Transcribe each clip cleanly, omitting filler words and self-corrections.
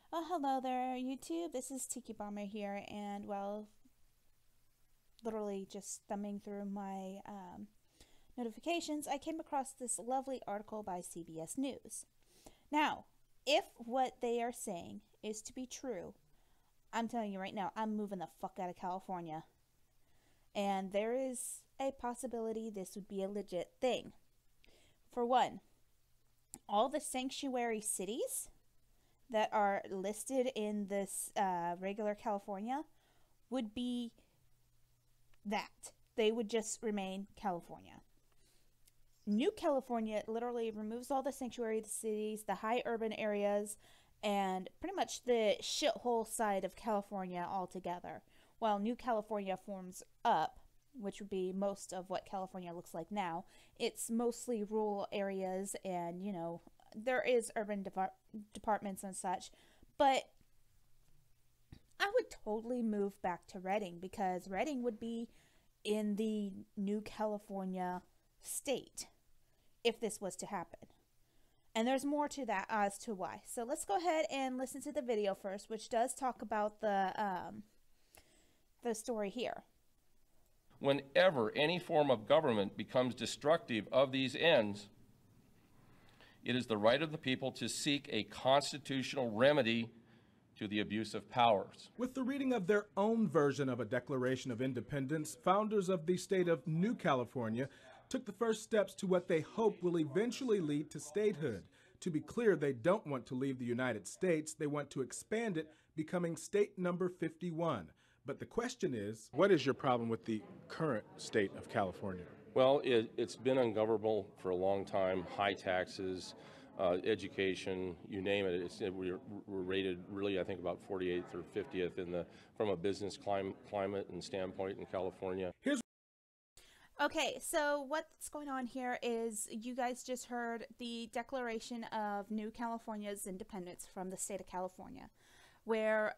Hello there, YouTube. This is Tiki Bomber here, and well, literally just thumbing through my notifications, I came across this lovely article by CBS News. Now, if what they are saying is to be true, I'm telling you right now, I'm moving the fuck out of California. And there is a possibility this would be a legit thing. For one, all the sanctuary cities that are listed in this regular California would be that. They would just remain California. New California literally removes all the sanctuary cities, the high urban areas, and pretty much the shithole side of California altogether. While New California forms up, which would be most of what California looks like now, it's mostly rural areas and, there is urban departments and such, but I would totally move back to Redding because Redding would be in the New California state if this was to happen. And there's more to that as to why. So let's go ahead and listen to the video first, which does talk about the story here. Whenever any form of government becomes destructive of these ends, it is the right of the people to seek a constitutional remedy to the abuse of powers. With the reading of their own version of a Declaration of Independence, founders of the state of New California took the first steps to what they hope will eventually lead to statehood. To be clear, they don't want to leave the United States. They want to expand it, becoming state number 51. But the question is, what is your problem with the current state of California? Well, it's been ungovernable for a long time. High taxes, education, you name it. We're rated really, I think, about 48th or 50th from a business climate and standpoint in California. Okay, so what's going on here is you guys just heard the Declaration of New California's independence from the state of California, where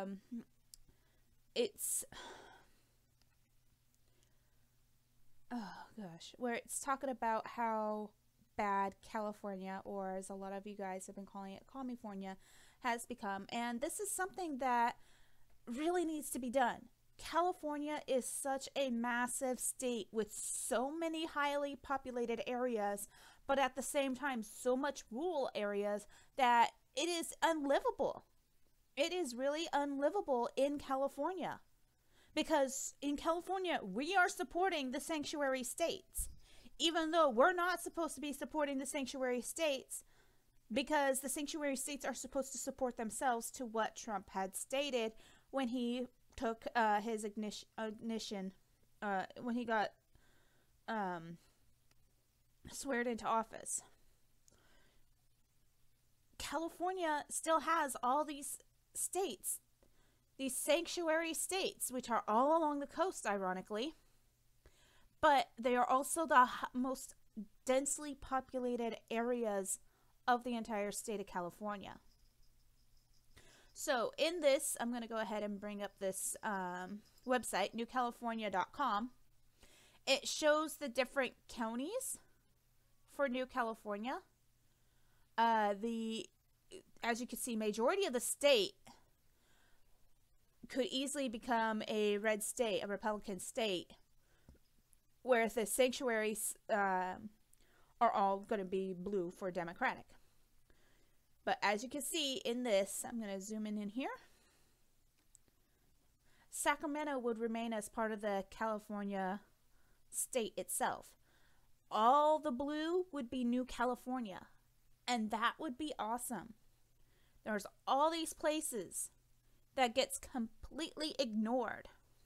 where it's talking about how bad California, or as a lot of you guys have been calling it, California, has become. And this is something that really needs to be done. California is such a massive state with so many highly populated areas, but at the same time, so much rural areas that it is unlivable. It is really unlivable in California. Because in California, we are supporting the sanctuary states, even though we're not supposed to be supporting the sanctuary states, because the sanctuary states are supposed to support themselves, to what Trump had stated when he took his ignition when he got sworn into office. California still has all these states, these sanctuary states, which are all along the coast, ironically, but they are also the most densely populated areas of the entire state of California. So in this, I'm going to go ahead and bring up this website, newcalifornia.com. It shows the different counties for New California. As you can see, majority of the state could easily become a red state, a Republican state, where the sanctuaries are all going to be blue for Democratic. But as you can see in this, I'm going to zoom in here. Sacramento would remain as part of the California state itself. All the blue would be New California, and that would be awesome. There's all these places that gets completely ignored.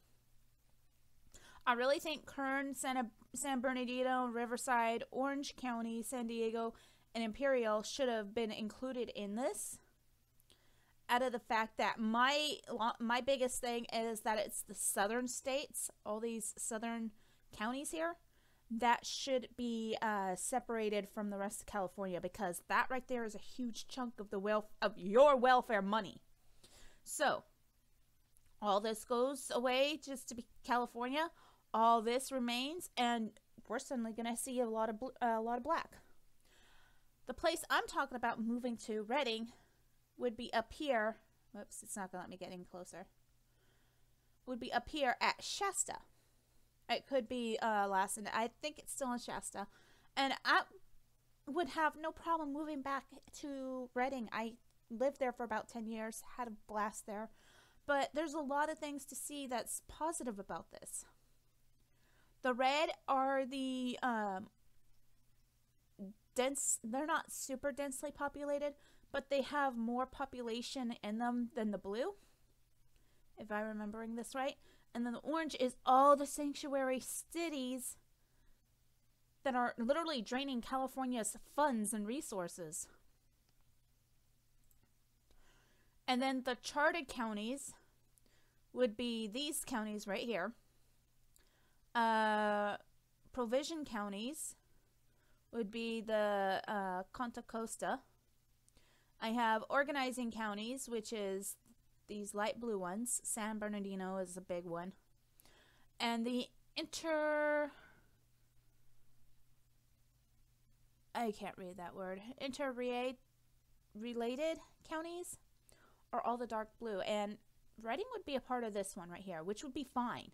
I really think Kern, San Bernardino, Riverside, Orange County, San Diego, and Imperial should have been included in this, out of the fact that my biggest thing is that it's the southern states, all these southern counties here, that should be separated from the rest of California, because that right there is a huge chunk of your welfare money. So all this goes away just to be California. All this remains, and we're suddenly going to see a lot of black. The place I'm talking about moving to, Redding, would be up here. Whoops, it's not going to let me get in closer. Would be up here at Shasta. It could be Lassen. I think it's still in Shasta. And I would have no problem moving back to Reading. I lived there for about 10 years, had a blast there. But there's a lot of things to see that's positive about this. The red are the dense, they're not super densely populated, but they have more population in them than the blue, if I'm remembering this right. And then the orange is all the sanctuary cities that are literally draining California's funds and resources. And then the charted counties would be these counties right here. Provision counties would be the Contra Costa. I have organizing counties, which is these light blue ones. San Bernardino is a big one. And the I can't read that word. Interrelated counties are all the dark blue. And Reading would be a part of this one right here, which would be fine.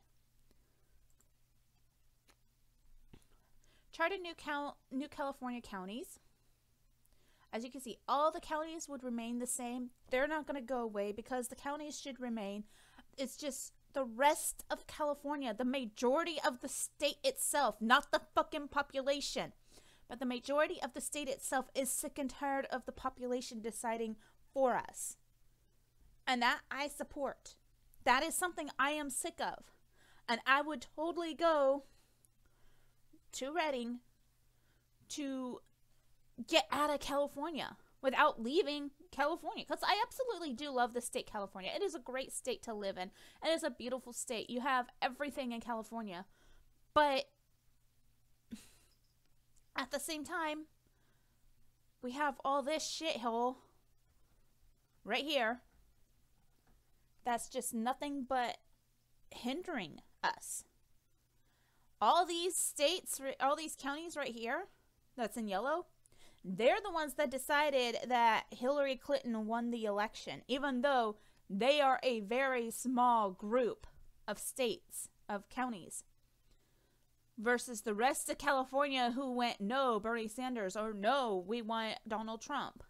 Charted New California counties. As you can see, all the counties would remain the same. They're not going to go away because the counties should remain. It's just the rest of California, the majority of the state itself, not the fucking population, but the majority of the state itself is sick and tired of the population deciding for us. And that I support. That is something I am sick of. And I would totally go to Reading to get out of California without leaving California, because I absolutely do love the state California. It is a great state to live in. It is a beautiful state. You have everything in California, but at the same time, we have all this shithole right here that's just nothing but hindering us. All these states, all these counties right here that's in yellow, they're the ones that decided that Hillary Clinton won the election, even though they are a very small group of states, of counties, versus the rest of California who went, no, Bernie Sanders, or no, we want Donald Trump.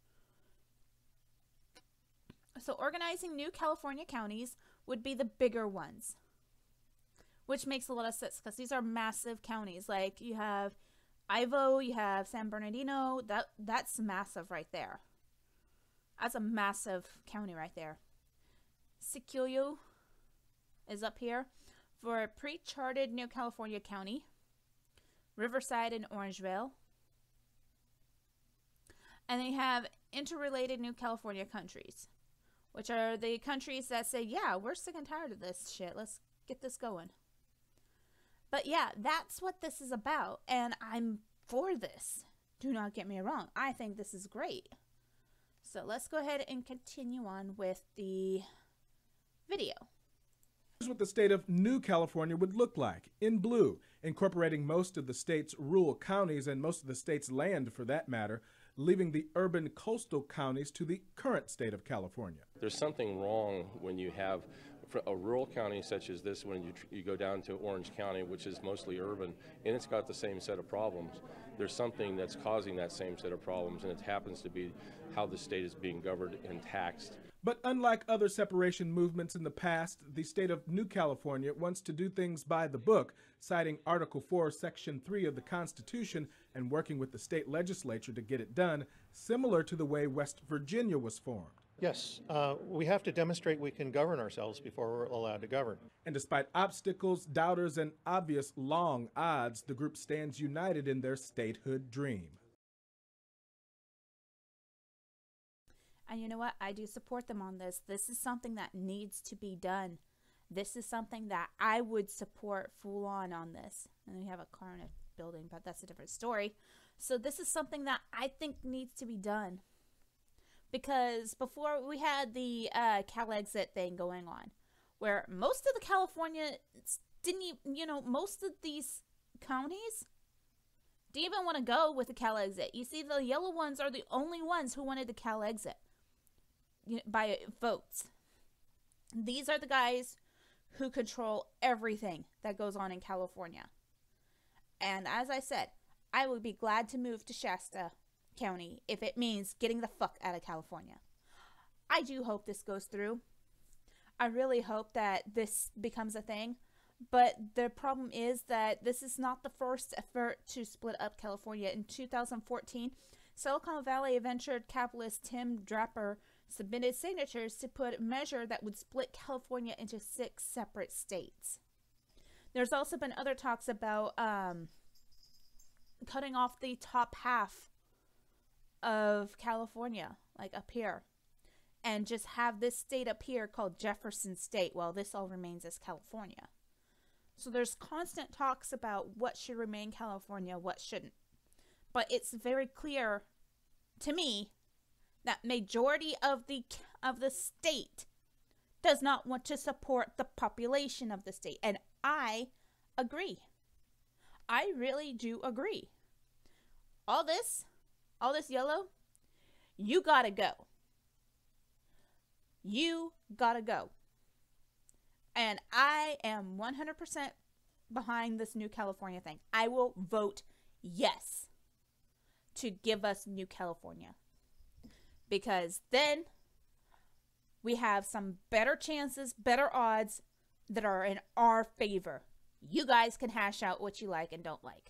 So organizing new California counties would be the bigger ones, which makes a lot of sense because these are massive counties. Like you have Ivo, you have San Bernardino. That's massive right there. That's a massive county right there. Siquillo is up here for a pre-charted New California county. Riverside and Orangevale. And they have interrelated New California countries, which are the countries that say, yeah, we're sick and tired of this shit. Let's get this going. But yeah, that's what this is about. And I'm for this. Do not get me wrong. I think this is great. So let's go ahead and continue on with the video. Here's what the state of New California would look like in blue, incorporating most of the state's rural counties and most of the state's land for that matter, leaving the urban coastal counties to the current state of California. There's something wrong when you have a rural county such as this, when you go down to Orange County, which is mostly urban, and it's got the same set of problems. There's something that's causing that same set of problems, and it happens to be how the state is being governed and taxed. But unlike other separation movements in the past, the state of New California wants to do things by the book, citing Article 4, Section 3 of the Constitution and working with the state legislature to get it done, similar to the way West Virginia was formed. Yes, we have to demonstrate we can govern ourselves before we're allowed to govern. And despite obstacles, doubters, and obvious long odds, the group stands united in their statehood dream. And you know what? I do support them on this. This is something that needs to be done. This is something that I would support full on this. And we have a car in a building, but that's a different story. So this is something that I think needs to be done. Because before we had the Cal Exit thing going on, where most of the California didn't even, most of these counties didn't even want to go with the Cal Exit. You see, the yellow ones are the only ones who wanted the Cal Exit. by votes. These are the guys who control everything that goes on in California. And as I said, I would be glad to move to Shasta County if it means getting the fuck out of California. I do hope this goes through. I really hope that this becomes a thing. But the problem is that this is not the first effort to split up California. In 2014, Silicon Valley venture capitalist Tim Draper submitted signatures to put a measure that would split California into 6 separate states. There's also been other talks about cutting off the top half of California, like up here, and just have this state up here called Jefferson State, while this all remains as California. So there's constant talks about what should remain California, what shouldn't. But it's very clear to me that majority of the state does not want to support the population of the state. And I agree. I really do agree. All this yellow, you gotta go. You gotta go. And I am 100% behind this New California thing. I will vote yes to give us New California. Because then we have some better chances, better odds that are in our favor. You guys can hash out what you like and don't like.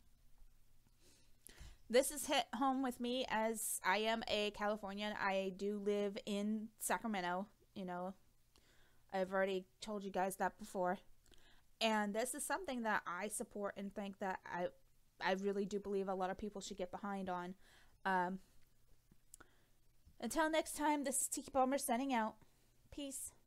This is hit home with me as I am a Californian. I do live in Sacramento, you know. I've already told you guys that before. And this is something that I support and think that I really do believe a lot of people should get behind on. Until next time, this is Tiki Bomber signing out. Peace.